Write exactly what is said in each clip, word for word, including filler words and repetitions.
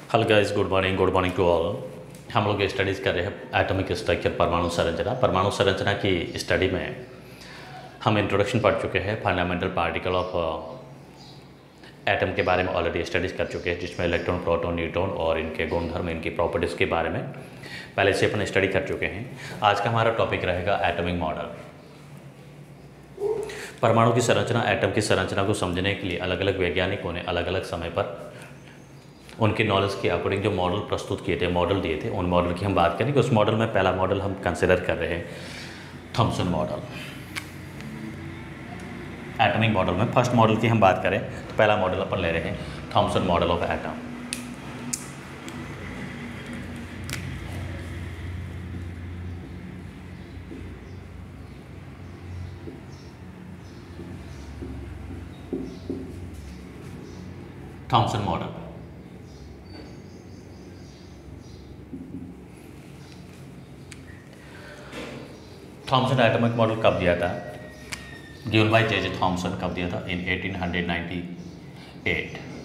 Hello guys, good morning good morning to all. हम लोग studies कर रहे हैं एटॉमिक स्ट्रक्चर, परमाणु संरचना। परमाणु संरचना की स्टडी में हम इंट्रोडक्शन पढ़ चुके हैं, फंडामेंटल पार्टिकल ऑफ एटम के बारे में ऑलरेडी स्टडीज़ कर चुके हैं, जिसमें इलेक्ट्रॉन, प्रोटॉन, न्यूट्रॉन और इनके गुणधर्म, इनकी प्रॉपर्टीज़ के बारे में पहले से अपन स्टडी कर चुके हैं। आज का हमारा टॉपिक रहेगा एटॉमिक मॉडल। परमाणु की संरचना, एटम की संरचना को समझने के लिए अलग अलग वैज्ञानिकों ने अलग अलग समय पर उनके नॉलेज के अकॉर्डिंग जो मॉडल प्रस्तुत किए थे, मॉडल दिए थे, उन मॉडल की हम बात करेंगे। उस मॉडल में पहला मॉडल हम कंसिडर कर रहे हैं थॉमसन मॉडल। एटॉमिक मॉडल में फर्स्ट मॉडल की हम बात करें तो पहला मॉडल अपन ले रहे हैं Thomson model of atom. Thomson model Thomson atomic model कब दिया था? Given by J J Thomson. कब दिया था? इन अठारह सौ अट्ठानवे।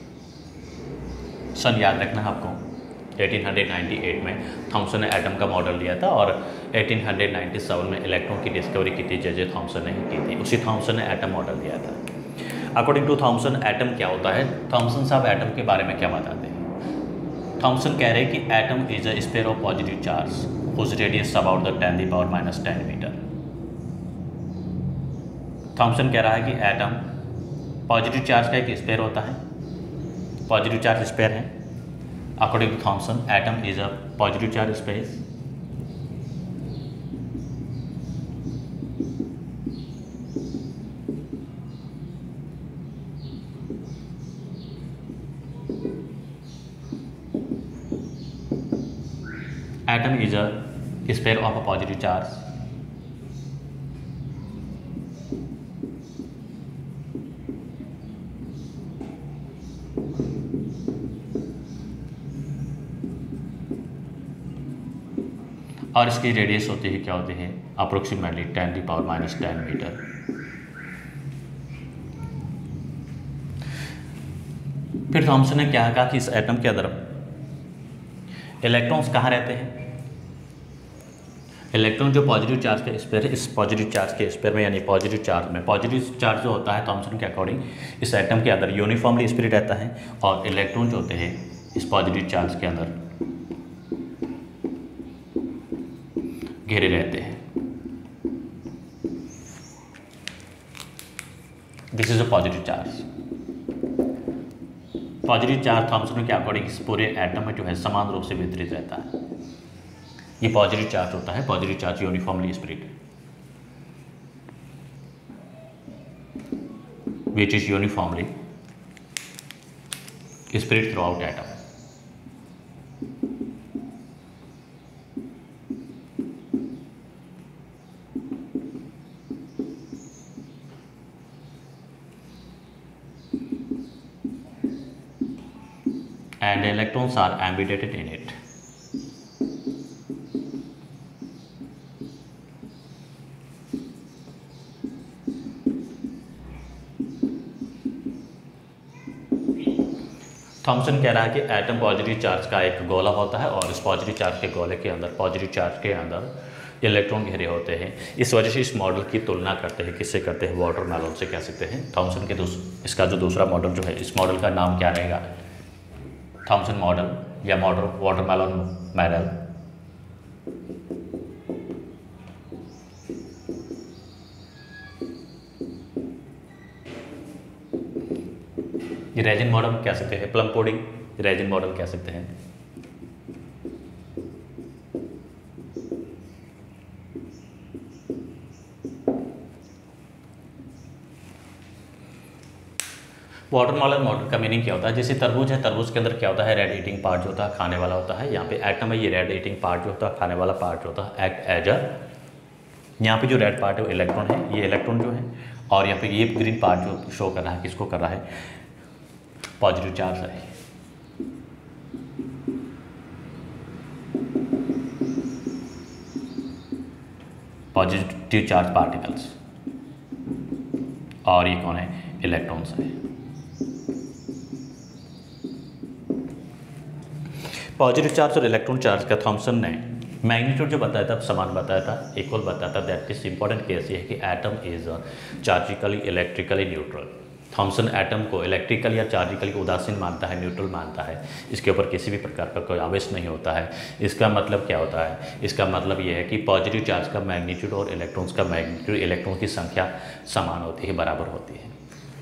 सन याद रखना आपको। अठारह सौ अट्ठानवे में थॉमसन ने एटम का मॉडल दिया था और अठारह सौ सत्तानवे में इलेक्ट्रॉन की डिस्कवरी की थी, जे जे थॉमसन ने ही की थी। उसी थॉमसन ने एटम मॉडल दिया था। अकॉर्डिंग टू थॉमसन एटम क्या होता है? थॉमसन साहब एटम के बारे में क्या बताते हैं? थॉमसन कह रहे हैं कि atom is a sphere of positive charge whose radius about the ten the power minus ten metre. Thomson कह रहा है कि एटम पॉजिटिव चार्ज का एक स्पेयर होता है, पॉजिटिव चार्ज स्पेयर है। According to Thomson atom is a positive charge space atom is a sphere of a positive charge और इसकी रेडियस होती है, क्या होती है? Approximately ten the power minus ten metre. फिर थॉमसन ने क्या कहा कि इस एटम के अंदर इलेक्ट्रॉन्स कहाँ रहते हैं? इलेक्ट्रॉन जो पॉजिटिव चार्ज के स्पेयर है, इस पॉजिटिव चार्ज के स्पेयर में, यानी पॉजिटिव चार्ज में, पॉजिटिव चार्ज जो होता है थॉमसन के अकॉर्डिंग इस एटम के अंदर यूनिफॉर्मली स्प्लिट रहता है और इलेक्ट्रॉन जो होते हैं इस पॉजिटिव चार्ज के अंदर घेरे रहते हैं। This is a positive charge. Positive charge Thomson के अकॉर्डिंग इस पूरे एटम में जो है समान रूप से वितरित रहता है। ये पॉजिटिव चार्ज होता है, positive charge uniformly split, which is uniformly split throughout atom. And electrons are embedded in it. Thomson कह रहा है कि एटम पॉजिटिव चार्ज का एक गोला होता है और इस पॉजिटिव चार्ज के गोले के अंदर, पॉजिटिव चार्ज के अंदर इलेक्ट्रॉन घेरे होते हैं। इस वजह से इस मॉडल की तुलना करते हैं, किससे करते हैं? वाटरमेलन से कह सकते हैं। थॉमसन के दूस इसका जो दूसरा मॉडल जो है, इस मॉडल का नाम क्या रहेगा? थॉमसन मॉडल या मॉडल वाटरमेलन मॉडल। ये रेजिन मॉडल कह सकते हैं, प्लम पुडिंग रेजिन मॉडल कह सकते हैं। वाटरमेलन मॉडल का मीनिंग क्या होता है? जैसे तरबूज है, तरबूज के अंदर क्या होता है? रेड ईटिंग पार्ट जो होता है खाने वाला होता है। यहाँ पे एटम है, ये रेड ईटिंग पार्ट जो होता है खाने वाला पार्ट होता है, एक्ट एज अ, यहाँ पे जो रेड पार्ट है वो इलेक्ट्रॉन है, ये इलेक्ट्रॉन जो है, और यहाँ पे ये ग्रीन पार्ट जो शो कर रहा है, किसको कर रहा है? पॉजिटिव चार्ज है। पॉजिटिव चार्ज पार्टिकल्स, और ये कौन है? इलेक्ट्रॉन्स है। पॉजिटिव चार्ज और इलेक्ट्रॉन चार्ज का थॉमसन ने मैग्नीट्यूड जो बताया था समान बताया था, इक्वल बताया था। दैट इज इंपॉर्टेंट केस ये है कि atom is chargically electrically neutral. Thomson atom को इलेक्ट्रिकल या चार्जिकली उदासीन मानता है, न्यूट्रल मानता है, इसके ऊपर किसी भी प्रकार का कोई आवेश नहीं होता है। इसका मतलब क्या होता है? इसका मतलब ये है कि पॉजिटिव चार्ज का मैग्नीट्यूड और इलेक्ट्रॉन्स का मैग्नीट्यूड, इलेक्ट्रॉन की संख्या समान होती है, बराबर होती है।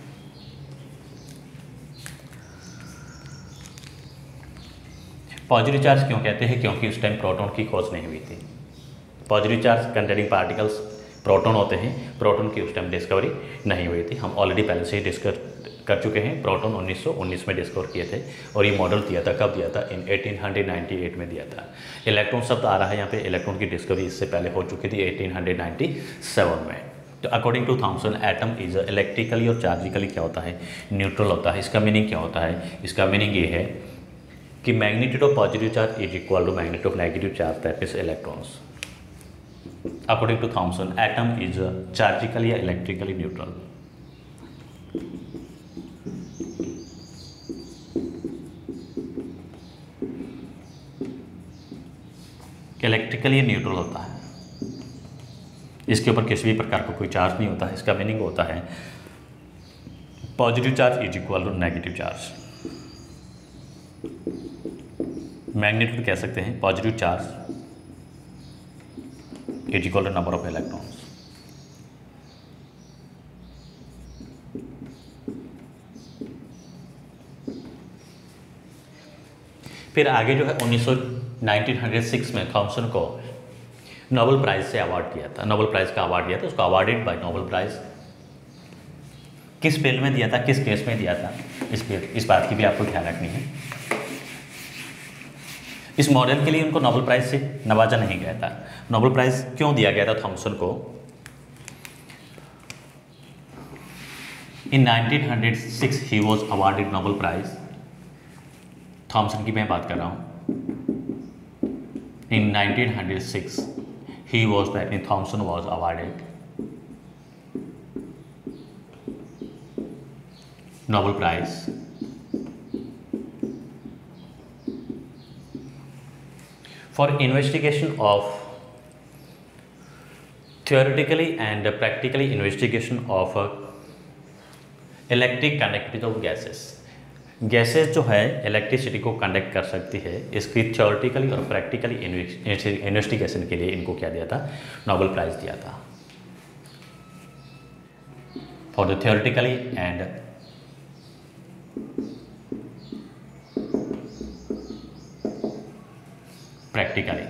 पॉजिटिव चार्ज क्यों कहते हैं? क्योंकि उस टाइम प्रोटॉन की खोज नहीं हुई थी। Positive charge containing particles proton होते हैं, प्रोटॉन की उस टाइम डिस्कवरी नहीं हुई थी। हम ऑलरेडी पहले से ही डिस्कस कर चुके हैं। प्रोटॉन उन्नीस सौ उन्नीस में डिस्कवर किए थे और ये मॉडल दिया था, कब दिया था? इन अठारह सौ अट्ठानवे में दिया था। इलेक्ट्रॉन शब्द आ रहा है यहाँ पे, इलेक्ट्रॉन की डिस्कवरी इससे पहले हो चुकी थी अठारह सौ सत्तानवे में। तो according to Thomson atom is electrically और चार्जिकली क्या होता है? न्यूट्रल होता है। इसका मीनिंग क्या होता है? इसका मीनिंग ये है कि magnitude of positive charge is equal to magnitude of negative charge, that is electrons. According to Thomson atom is chargically या इलेक्ट्रिकली न्यूट्रल। इलेक्ट्रिकली न्यूट्रल होता है, इसके ऊपर किसी भी प्रकार का कोई चार्ज नहीं होता है। इसका मीनिंग होता है positive charge is equal to negative charge. Magnitude कह सकते हैं positive charge is equal to number of electrons. फिर आगे जो है उन्नीस सौ नाइनटीन सिक्स में थॉमसन को नोबेल प्राइज से अवार्ड दिया था, नोबेल प्राइज का अवार्ड दिया था, उसको अवार्डेड बाय नोबेल प्राइज। किस फील्ड में दिया था, किस केस में दिया था, इस इस बात की भी आपको ध्यान रखनी है। इस मॉडल के लिए उनको नोबेल प्राइज से नवाजा नहीं गया था। नोबेल प्राइज क्यों दिया गया था थॉमसन को? In nineteen hundred six he was awarded Nobel prize. Thomson की मैं बात कर रहा हूँ। In nineteen hundred six he was that in Thomson was awarded Nobel Prize for investigation of theoretically and practically investigation of electric conductivity of gases। Gases जो है electricity को conduct कर सकती है, इसकी थ्योरेटिकली और प्रैक्टिकली इन्वेस्टिगेशन के लिए इनको क्या दिया था? नोबेल प्राइज दिया था for the theoretically and practically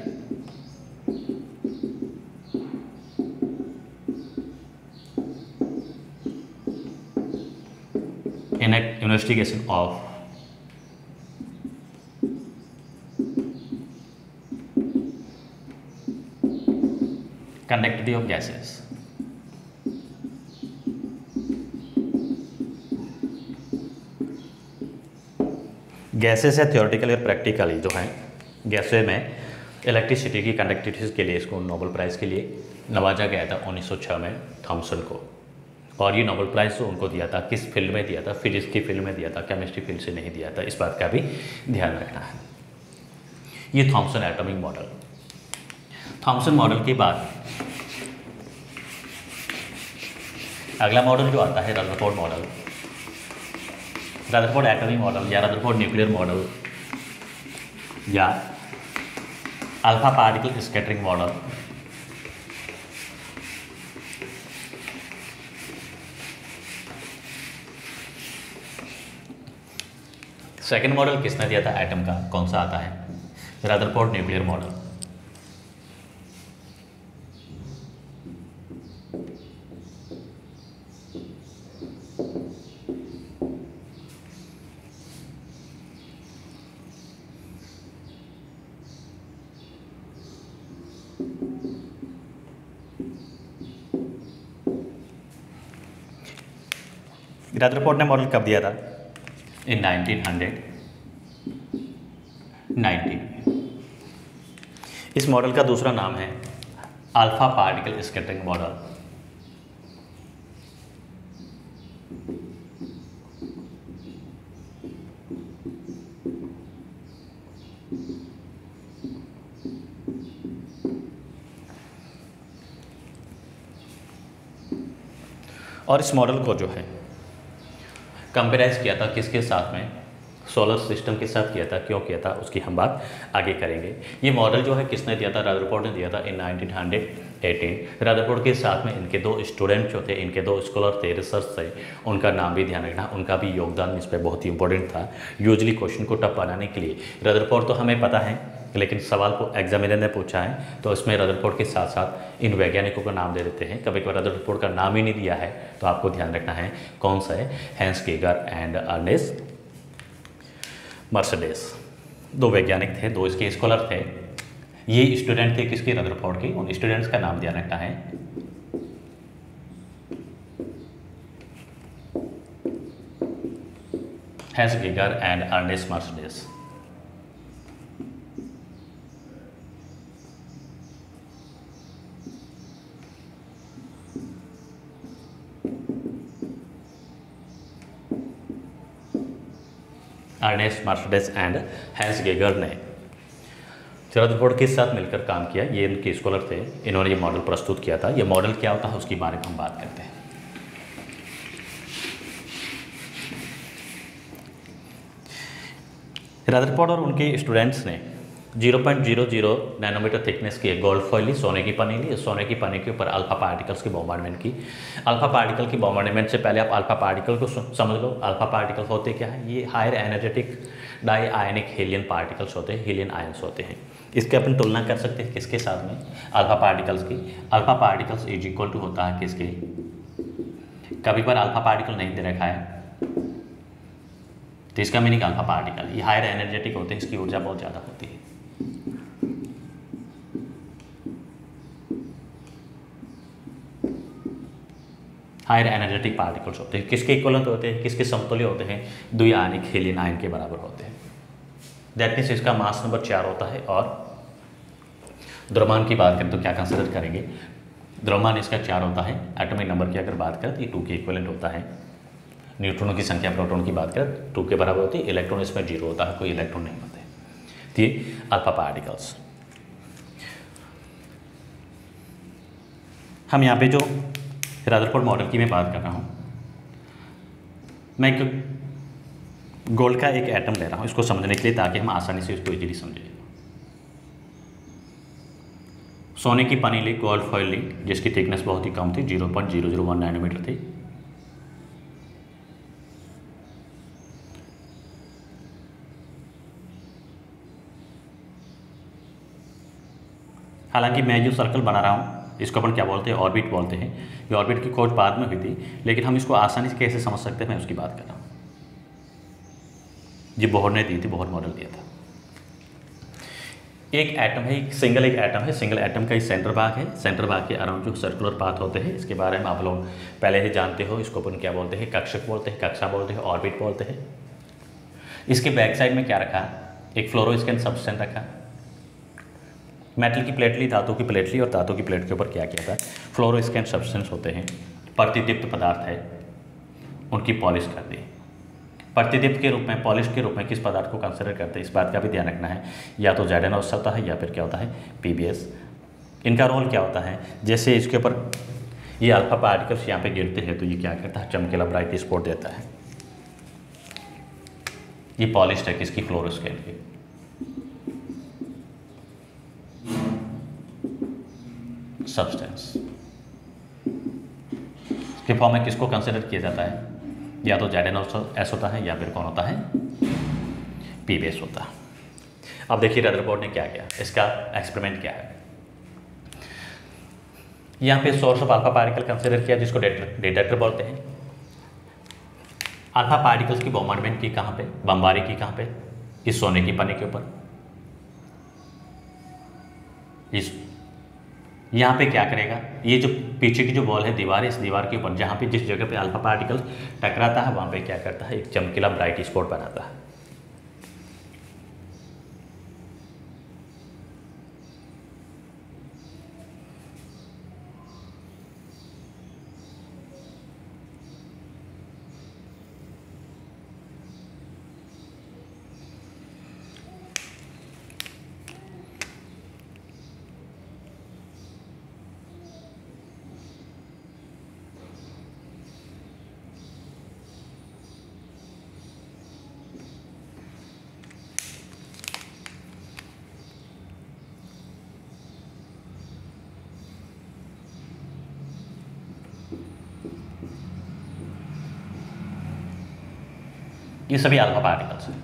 in an investigation of conductivity of gases। Gases है थ्योरेटिकली और प्रैक्टिकली जो है गैसेस में इलेक्ट्रिसिटी की कंडक्टिविटी के लिए इसको नोबेल प्राइज़ के लिए नवाजा गया था उन्नीस सौ छह में थॉमसन को। और ये नोबेल प्राइज़ तो उनको दिया था, किस फील्ड में दिया था? फिजिक्स की फील्ड में दिया था, केमिस्ट्री फील्ड से नहीं दिया था। इस बात का भी ध्यान रखना है। ये Thomson atomic model. Thomson model के बाद अगला मॉडल जो आता है Rutherford model. Rutherford atomic model या रदरफोर्ड न्यूक्लियर मॉडल या alpha particle scattering model. Second model किसने दिया था एटम का? कौन सा आता है? Rutherford nuclear model. रदरफोर्ड ने मॉडल कब दिया था? In nineteen hundred ninety. इस मॉडल का दूसरा नाम है अल्फा पार्टिकल स्कैटरिंग मॉडल। और इस मॉडल को जो है कंपेराइज किया था किसके साथ में, सोलर सिस्टम के साथ किया था। क्यों किया था उसकी हम बात आगे करेंगे। ये मॉडल जो है किसने दिया था, रदरफोर्ड ने दिया था इन नाइनटीन एटीन। रदरफोर्ड के साथ में इनके दो स्टूडेंट जो थे, इनके दो स्कॉलर थे, रिसर्च थे, उनका नाम भी ध्यान रखना, उनका भी योगदान इस पर बहुत ही इंपॉर्टेंट था। यूजली क्वेश्चन को टफ बनाने के लिए रदरफोर्ड तो हमें पता है, लेकिन सवाल को एग्जामिनर ने पूछा है तो इसमें रदरफोर्ड के साथ साथ इन वैज्ञानिकों का नाम दे देते हैं। कभी कभी रदरफोर्ड का नाम ही नहीं दिया है तो आपको ध्यान रखना है कौन सा है, Hans Geiger and Ernest Mercedes. दो वैज्ञानिक थे, दो इसके स्कॉलर थे। ये स्टूडेंट थे किसके, रदरफोर्ड के। उन स्टूडेंट्स का नाम ध्यान रखना है। Hans Geiger and Ernest Mercedes. Ernest Mercedes and Hans Geiger ने रदरफोर्ड के साथ मिलकर काम किया। ये इनके स्कॉलर थे, इन्होंने ये मॉडल प्रस्तुत किया था। ये मॉडल क्या होता है उसके बारे में हम बात करते हैं। रदरफोर्ड और उनके स्टूडेंट्स ने zero point zero zero nanometre thickness की एक गोल्ड फॉइल ली, सोने की पन्नी ली। सोने की पन्नी के ऊपर अल्फा पार्टिकल्स की बॉम्बार्डमेंट की। अल्फा पार्टिकल की बॉम्बार्डमेंट से पहले आप अल्फा पार्टिकल को समझ लो। अल्फा पार्टिकल होते क्या है, ये higher energetic di ionic helion particles होते हैं, हीलियन आयंस होते हैं। इसके अपन तुलना कर सकते हैं किसके साथ में, अल्फा पार्टिकल्स की। Alpha particles is equal to होता है किसके, कभी पर अल्फा पार्टिकल नहीं दे रखा है तो इसका मीनिंग अल्फा पार्टिकल ये हायर एनर्जेटिक होते हैं, इसकी ऊर्जा बहुत ज़्यादा होती है। हायर एनर्जेटिक पार्टिकल्स होते हैं, किसके इक्वलेंट होते हैं, किसके समतुल्य होते हैं, द्विआयनिक हीलियन आयन के बराबर होते हैं। दैट मीन्स इसका मास नंबर चार होता है। और द्रव्यमान की बात करें तो क्या कंसिडर करेंगे, द्रव्यमान इसका चार होता है। एटॉमिक नंबर की अगर बात करें तो ये टू के इक्वलेंट होता है। न्यूट्रॉनों की संख्या प्रोटॉन की बात करें टू के बराबर होती है। इलेक्ट्रॉन इसमें जीरो होता है, कोई इलेक्ट्रॉन नहीं होते। तो ये अल्फा पार्टिकल्स। हम यहाँ पे जो रदरफोर्ड मॉडल की मैं बात कर रहा हूँ, मैं एक गोल्ड का एक एटम ले रहा हूँ इसको समझने के लिए, ताकि हम आसानी से इसको इजीली समझें। सोने की पन्नी ली, गोल्ड फॉइल ली, जिसकी थिकनेस बहुत ही कम थी, zero point zero zero one nanometre थी। हालांकि मैं जो सर्कल बना रहा हूँ इसको अपन क्या बोलते हैं, ऑर्बिट बोलते हैं। ये ऑर्बिट की खोज बाद में हुई थी, लेकिन हम इसको आसानी से कैसे समझ सकते हैं मैं उसकी बात कर रहा हूँ। ये बोहर ने दी थी, बोहर मॉडल दिया था। एक एटम है, एक सिंगल एक एटम है। सिंगल एटम का ही सेंटर भाग है। सेंटर भाग के अराउंड जो सर्कुलर पाथ होते हैं, इसके बारे में आप लोग पहले ही जानते हो। इसको अपन क्या बोलते हैं, कक्षक बोलते हैं, कक्षा बोलते हैं, ऑर्बिट बोलते हैं। इसके बैक साइड में क्या रखा, एक फ्लोरोस्कैन सब्सटेंस रखा। मेटल की प्लेट ली, धातु की प्लेट ली, और धातु की प्लेट के ऊपर क्या किया था, फ्लोरोस्कैन सब्सटेंस होते हैं, प्रतिदीप्त पदार्थ है, उनकी पॉलिश कर दी। प्रतिदीप्त के रूप में, पॉलिश के रूप में किस पदार्थ को कंसिडर करते हैं, इस बात का भी ध्यान रखना है। या तो जेड एन ओ एस होता है या फिर क्या होता है, पी बी एस। इनका रोल क्या होता है, जैसे इसके ऊपर ये अल्फा पार्टिकल्स यहाँ पे गिरते हैं तो ये क्या करता है, चमकीला ब्राइट स्पॉट देता है। ये पॉलिश है किसकी, फ्लोरोस्कैन की। सब्सटेंस के फॉर्म में किसको कंसिडर किया जाता है, या तो जेड एन ओ एस होता है या फिर कौन होता है, पी बी एस होता है। अब देखिए रदरफोर्ड ने क्या किया, इसका एक्सपेरिमेंट क्या है। यहाँ पे source of alpha particle consider किया, जिसको डिटेक्टर बोलते हैं। अल्फा पार्टिकल्स की बॉम्बार्डमेंट की कहाँ पे, बमबारी की कहाँ पे, इस सोने की पन्नी के ऊपर। इस यहाँ पे क्या करेगा, ये जो पीछे की जो बॉल है दीवार है, इस दीवार के ऊपर जहाँ पे जिस जगह पे अल्फा पार्टिकल टकराता है वहाँ पे क्या करता है, एक चमकीला ब्राइट स्पॉट बनाता है। ये सभी अल्फा पार्टिकल्स हैं।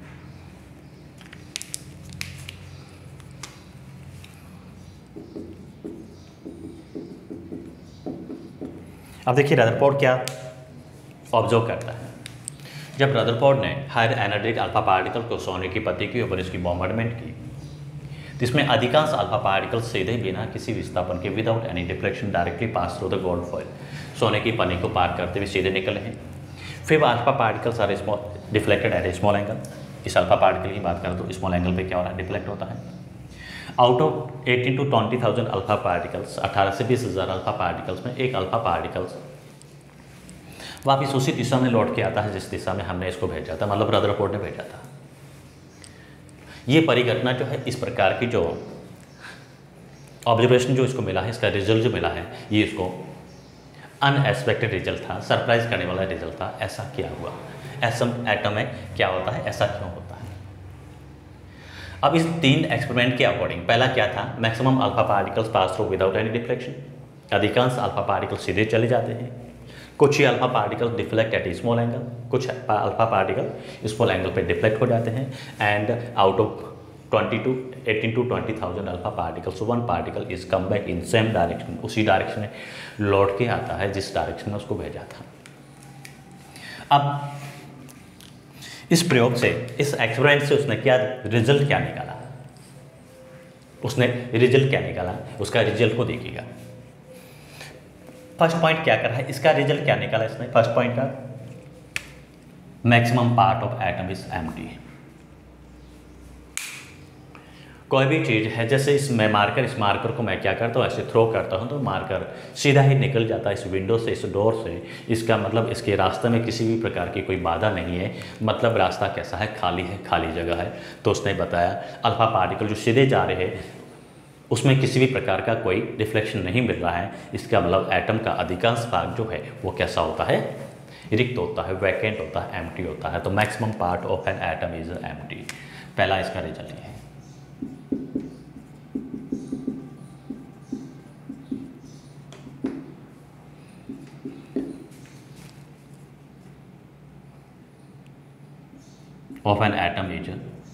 अब देखिए रदरफोर्ड क्या ऑब्जर्व करता है। जब रदरफोर्ड ने हायर एनर्जेटिक अल्फा पार्टिकल को सोने की पत्ती के ऊपर इसकी बॉम्बार्डमेंट की, तो इसमें अधिकांश अल्फा पार्टिकल सीधे बिना किसी विस्थापन के without any deflection directly pass through the gold foil, सोने की पन्नी को पार करते हुए सीधे निकले हैं। फिर alpha particles are small deflected at a small angle. इस अल्फा पार्टिकल की बात करें तो स्मॉल एंगल पे क्या हो रहा है, डिफ्लेक्ट होता है। Out of eighteen to twenty thousand alpha particles, अठारह से बीस हज़ार अल्फा पार्टिकल्स में एक अल्फा पार्टिकल्स वापिस उसी दिशा में लौट के आता है जिस दिशा में हमने इसको भेजा था, मतलब रदरफोर्ड ने भेजा था। ये परिघटना जो है, इस प्रकार की जो ऑब्जर्वेशन जो इसको मिला है, इसका रिजल्ट जो मिला है, ये इसको अनएक्सपेक्टेड रिजल्ट था, सरप्राइज करने वाला रिजल्ट था। ऐसा क्या हुआ, एटम एटम में क्या होता है, ऐसा क्यों होता है। अब इस तीन एक्सपेरिमेंट के अकॉर्डिंग पहला क्या था, maximum alpha particles pass through without any deflection, अधिकांश अल्फा पार्टिकल सीधे चले जाते हैं। कुछ ही alpha particle deflect at small angle, कुछ अल्फा पार्टिकल स्मॉल एंगल पे डिफ्लेक्ट हो जाते हैं। And out of twenty to eighteen to twenty thousand alpha particles, one particle is come back in same direction, उसी डायरेक्शन में लौट के आता है जिस डायरेक्शन में उसको भेजा था। अब इस प्रयोग से, इस एक्सपेरिमेंट से उसने क्या रिजल्ट क्या निकाला, उसने रिजल्ट क्या निकाला, उसका रिजल्ट को देखिएगा। फर्स्ट पॉइंट क्या कर रहा है, इसका रिजल्ट क्या निकाला इसने, फर्स्ट पॉइंट का maximum part of atom is empty. कोई भी चीज़ है, जैसे इस मैं मार्कर इस मार्कर को मैं क्या करता हूँ, ऐसे थ्रो करता हूँ तो मार्कर सीधा ही निकल जाता है इस विंडो से, इस डोर से। इसका मतलब इसके रास्ते में किसी भी प्रकार की कोई बाधा नहीं है, मतलब रास्ता कैसा है, खाली है, खाली जगह है। तो उसने बताया अल्फा पार्टिकल जो सीधे जा रहे हैं उसमें किसी भी प्रकार का कोई रिफ्लेक्शन नहीं मिल रहा है। इसका मतलब एटम का अधिकांश भाग जो है वो कैसा होता है, रिक्त होता है, वैकेंट होता है, एम्प्टी होता है। तो maximum part of an atom is empty. पहला इसका रिजल्ट है। Of an atom is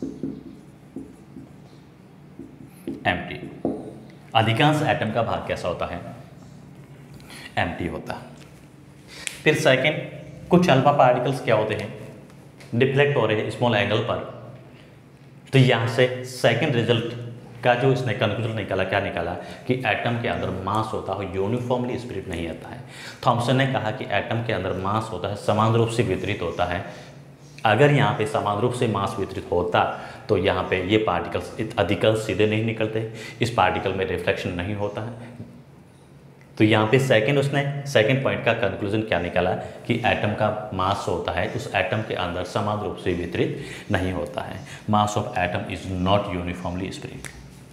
empty. अधिकांश एटम का भाग कैसा होता है, एम्प्टी होता है। फिर सेकंड, कुछ अल्फा पार्टिकल्स क्या होते हैं, डिफ्लेक्ट हो रहे हैं स्मॉल एंगल पर। तो यहाँ से सेकंड रिजल्ट का जो इसने कंक्लूजन निकाला, क्या निकाला कि एटम के अंदर मास होता है, यूनिफॉर्मली स्प्लिट नहीं होता है। थॉमसन ने कहा कि एटम के अंदर मास होता है, समान रूप से वितरित होता है। अगर यहाँ पे समान रूप से मास वितरित होता तो यहाँ पे ये पार्टिकल्स अधिकांश सीधे नहीं निकलते, इस पार्टिकल में रिफ्लेक्शन नहीं होता है। तो यहाँ पे सेकंड उसने सेकंड पॉइंट का कंक्लूजन क्या निकाला कि एटम का मास होता है, उस एटम के अंदर समान रूप से वितरित नहीं होता है। Mass of atom is not uniformly split.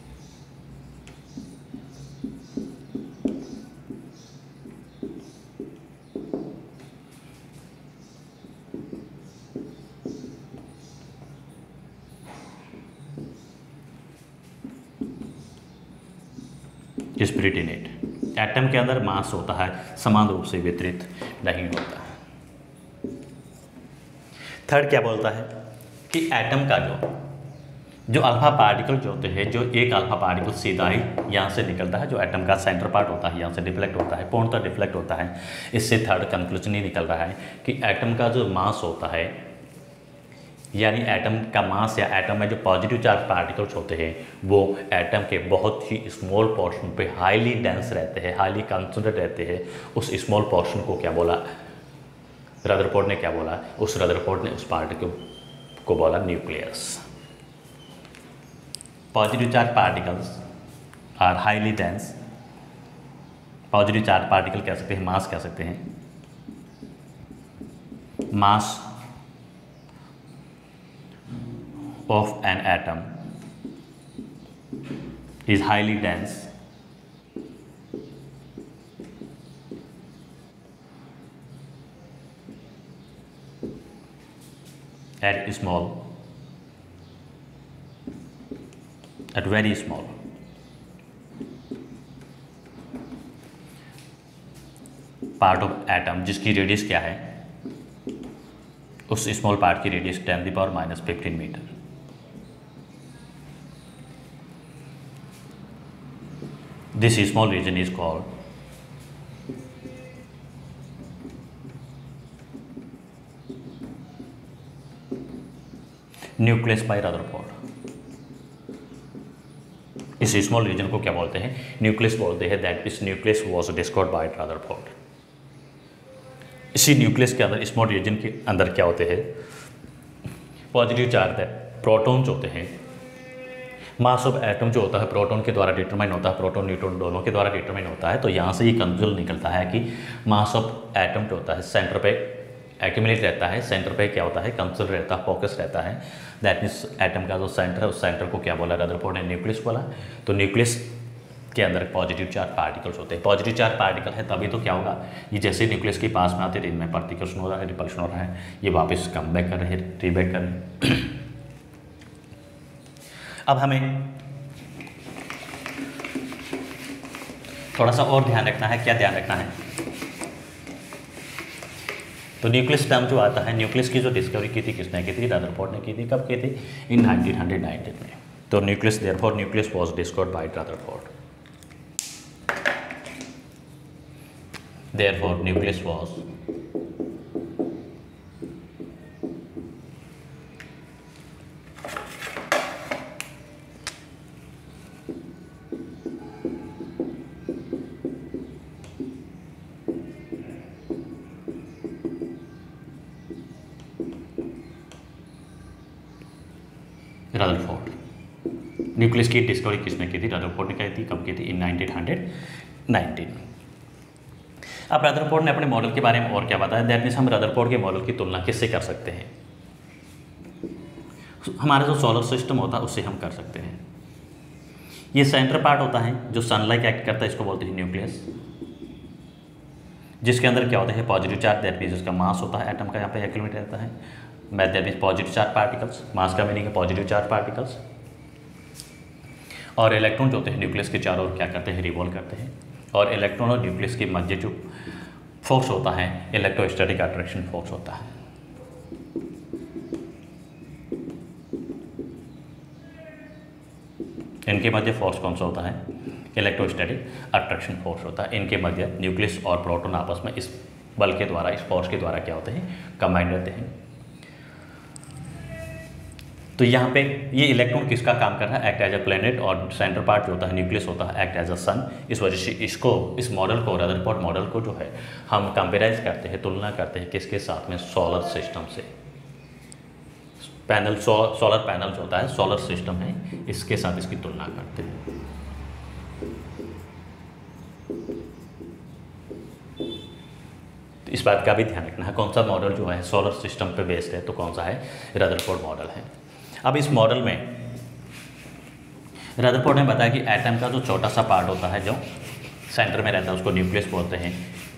Split in it, atom के अंदर मास होता है, समान रूप से वितरित नहीं होता है। थर्ड क्या बोलता है कि एटम का जो जो अल्फा पार्टिकल जो होते हैं, जो एक अल्फा पार्टिकल सीधा ही यहाँ से निकलता है, जो एटम का सेंटर पार्ट होता है, यहाँ से डिफ्लेक्ट होता है, पूर्णतः डिफ्लेक्ट होता है। इससे थर्ड कंक्लूजन ही निकल रहा है कि एटम का जो मास होता है, यानी एटम का मास या एटम में जो पॉजिटिव चार्ज पार्टिकल्स होते हैं वो एटम के बहुत ही स्मॉल पोर्शन पे हाईली डेंस रहते हैं, हाईली कंसंट्रेट रहते हैं। उस स्मॉल पोर्शन को क्या बोला रदरफोर्ड ने, क्या बोला उस रदरफोर्ड ने उस पार्टिकल को बोला nucleus. Positive charge particles are highly dense. Positive charge particle कह सकते हैं, मास कह सकते हैं, mass of an atom is highly dense at small at very small part of atom, जिसकी रेडियस क्या है उस स्मॉल पार्ट की radius ten the power minus fifteen metre. This small region is called nucleus by Rutherford. इस small region को क्या बोलते हैं? न्यूक्लियस बोलते हैं। दैट इस nucleus was discovered by Rutherford. इसी न्यूक्लियस के अंदर स्मॉल रीजन के अंदर क्या होते हैं? पॉजिटिव चार्ज है, प्रोटॉन्स होते हैं। मास ऑफ एटम जो होता है प्रोटॉन के द्वारा डिटरमाइन होता है, प्रोटॉन न्यूट्रॉन दोनों के द्वारा डिटरमाइन होता है। तो यहाँ से ये कंक्लूजन निकलता है कि मास ऑफ एटम जो होता है सेंटर पे एक्यूमुलेट रहता है, सेंटर पे क्या होता है? कंसर्व रहता है, फोकस रहता है। दैट मीन्स एटम का जो सेंटर है उस सेंटर को क्या बोला रदरफोर्ड ने? न्यूक्लियस बोला। तो न्यूक्लियस के अंदर पॉजिटिव चार्ज पार्टिकल्स होते हैं। पॉजिटिव चार्ज पार्टिकल है तभी तो क्या होगा? ये जैसे न्यूक्लियस के पास में आते हैं इनमें पार्टिकल्स हो रहा है, रिपल्शन हो रहा है, ये वापस कम बैक कर रहे हैं, रीबैक कर रहे हैं। अब हमें थोड़ा सा और ध्यान रखना है। क्या ध्यान रखना है? तो न्यूक्लियस टर्म जो आता है, न्यूक्लियस की जो डिस्कवरी की थी किसने की थी? रदरफोर्ड ने की थी। कब की थी? इन नाइनटीन नाइनटीन में। तो nucleus therefore nucleus was discovered by Rutherford. Therefore nucleus was Rutherford. Nucleus की डिस्कवरी किसने की थी? रदरफोर्ड ने की थी। कब की थी? In nineteen nineteen. अब रदरफोर्ड ने अपने मॉडल के बारे में और क्या बताया? दैट मीन्स हम रदरफोर्ड के मॉडल की तुलना किससे कर सकते हैं? हमारा जो सोलर सिस्टम होता है उससे हम कर सकते हैं। ये सेंटर पार्ट होता है जो सनलाइट एक्ट करता है, इसको बोलते हैं न्यूक्लियस, जिसके अंदर क्या होता है? पॉजिटिव चार्ज, दैट मीन्स उसका मास होता है एटम का, यहाँ पे एक्यूमुलेट रहता है। That means positive charge particles, mass का मीनिंग है पॉजिटिव चार्ज पार्टिकल्स। और इलेक्ट्रॉन जो होते हैं न्यूक्लियस के चारों ओर क्या करते हैं? रिवॉल्व करते हैं। और इलेक्ट्रॉन और न्यूक्लियस के मध्य जो फोर्स होता है इलेक्ट्रोस्टैटिक अट्रैक्शन फोर्स होता है। इनके मध्य फोर्स कौन सा होता है? इलेक्ट्रोस्टैटिक अट्रैक्शन फोर्स होता है। इनके मध्य न्यूक्लियस और प्रोटॉन आपस में इस बल के द्वारा, इस फोर्स के द्वारा क्या होते हैं? कंबाइंड रहते हैं। तो यहाँ पे ये इलेक्ट्रॉन किसका काम कर रहा है? Act as a planet. और सेंटर पार्ट जो होता है न्यूक्लियस होता है एक्ट एज अ सन। इस वजह से इसको, इस मॉडल को, रदरफोर्ड मॉडल को जो है हम कंपेराइज करते हैं, तुलना करते हैं किसके साथ में? सोलर सिस्टम से। पैनल, सो, सोलर पैनल जो होता है सोलर सिस्टम है, इसके साथ इसकी तुलना करते हैं। तो इस बात का भी ध्यान रखना है कौन सा मॉडल जो है सोलर सिस्टम पे बेस्ड है, तो कौन सा है? रदरफोर्ड मॉडल है। अब इस मॉडल में रदरफोर्ड ने बताया कि एटम का जो छोटा सा पार्ट होता है जो सेंटर में रहता है उसको न्यूक्लियस बोलते हैं।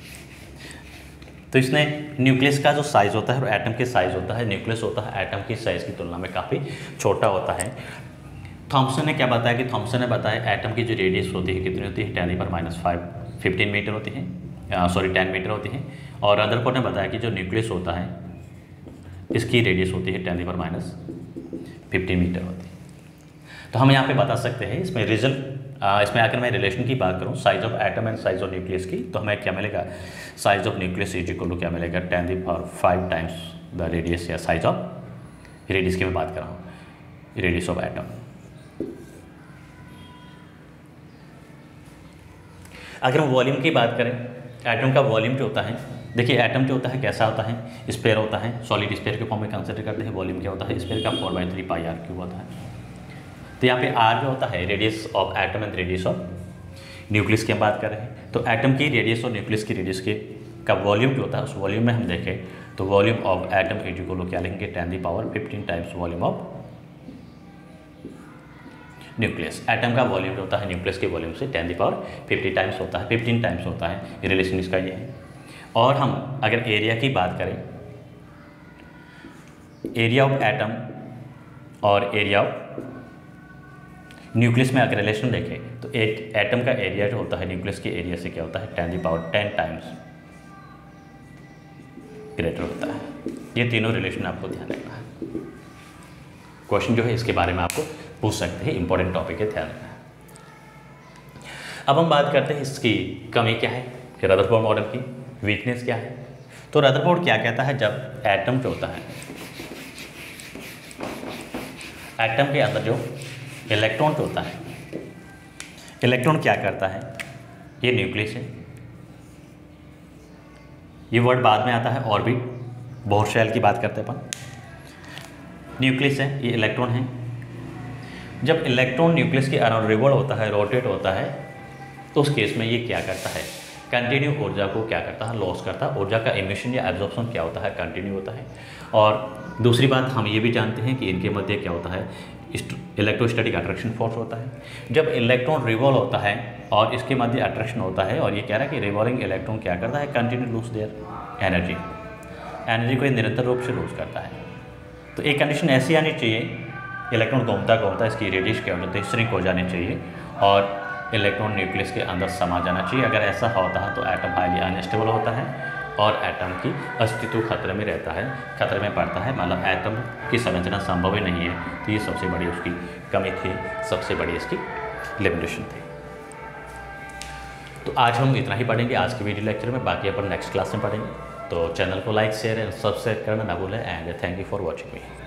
तो इसने न्यूक्लियस का जो साइज़ होता है और एटम के साइज़ होता है, न्यूक्लियस होता है एटम की साइज़ की तुलना में काफ़ी छोटा होता है। थॉम्सन ने क्या बताया कि थॉम्सन ने बताया एटम की जो रेडियस होती है कितनी होती है? टेन पर माइनस फाइव फिफ्टीन मीटर होती है, सॉरी टेन मीटर होती है। और रदरफोर्ड ने बताया कि जो न्यूक्लियस होता है इसकी रेडियस होती है टेन पर माइनस फिफ्टीन मीटर होती है। तो हम यहाँ पे बता सकते हैं इसमें रिजल्ट, इसमें आकर मैं रिलेशन की बात करूँ size of atom and size of nucleus की, तो हमें क्या मिलेगा? Size of nucleus is equal to क्या मिलेगा? Ten the power five times the radius, या साइज ऑफ रेडियस की मैं बात कर रहा हूँ, रेडियस ऑफ एटम। अगर हम वॉल्यूम की बात करें, एटम का वॉल्यूम जो होता है, देखिए एटम जो होता है कैसा होता है? स्फीयर होता है, सॉलिड स्फीयर के फॉर्म में कंसिडर करते हैं। वॉल्यूम क्या होता है? स्फीयर का four by three pi r cube होता है। तो यहाँ पे आर जो होता है radius of atom and radius of nucleus की हम बात कर रहे हैं। तो एटम की रेडियस और न्यूक्लियस की रेडियस के का वॉल्यूम जो होता है उस वॉल्यूम में हम देखें तो volume of atom is equal to क्या लिखेंगे? Ten the power fifteen times volume of nucleus. Atom का वॉल्यूम जो होता है न्यूक्लियस के वॉल्यूम से ten the power fifty times होता है, फिफ्टीन टाइम्स होता है। ये रिलेशन इसका ये है। और हम अगर एरिया की बात करें, एरिया ऑफ एटम और एरिया ऑफ न्यूक्लियस में अगर रिलेशन देखें तो एक एटम का एरिया जो होता है न्यूक्लियस के एरिया से क्या होता है? Ten the power ten times greater होता है। ये तीनों रिलेशन आपको ध्यान रखना है। क्वेश्चन जो है इसके बारे में आपको पूछ सकते हैं, इंपॉर्टेंट टॉपिक है, ध्यान रखना है। अब हम बात करते हैं इसकी कमी क्या है, रदरफोर्ड मॉडल की वीकनेस क्या है। तो रदरफोर्ड क्या कहता है, जब एटम जो होता है, एटम के अंदर जो इलेक्ट्रॉन जो होता है, इलेक्ट्रॉन क्या करता है, ये न्यूक्लियस है, ये वर्ड बाद में आता है ऑर्बिट, बोहर शेल की बात करते हैं अपन। न्यूक्लियस है, ये इलेक्ट्रॉन है। जब इलेक्ट्रॉन न्यूक्लियस के अराउंड रिवॉल्व होता है, रोटेट होता है, तो उस केस में ये क्या करता है, कंटिन्यू ऊर्जा को क्या करता है, लॉस करता है। ऊर्जा का एमिशन या एब्जॉर्प्शन क्या होता है, कंटिन्यू होता है। और दूसरी बात हम ये भी जानते हैं कि इनके मध्य क्या होता है, इलेक्ट्रोस्टैटिक अट्रैक्शन फोर्स होता है। जब इलेक्ट्रॉन रिवॉल्व होता है और इसके मध्य अट्रैक्शन होता है, और ये कह रहा है कि रिवॉल्विंग इलेक्ट्रॉन क्या करता है, continue lose their energy, energy को निरंतर रूप से लूज करता है। तो एक कंडीशन ऐसी आनी चाहिए, इलेक्ट्रॉन घूमता घूमता इसकी रेडियस क्या हो जाती है, श्रिंक हो जानी चाहिए और इलेक्ट्रॉन न्यूक्लियस के अंदर समा जाना चाहिए। अगर ऐसा होता है तो एटम हाईली अनस्टेबल होता है और एटम की अस्तित्व खतरे में रहता है, खतरे में पड़ता है, मतलब एटम की संरचना संभव ही नहीं है। तो ये सबसे बड़ी उसकी कमी थी, सबसे बड़ी इसकी लिमिटेशन थी। तो आज हम इतना ही पढ़ेंगे आज के वीडियो लेक्चर में, बाकी अपन नेक्स्ट क्लास में पढ़ेंगे। तो चैनल को लाइक शेयर एंड सब्सक्राइब करना ना भूलें and thank you for watching me.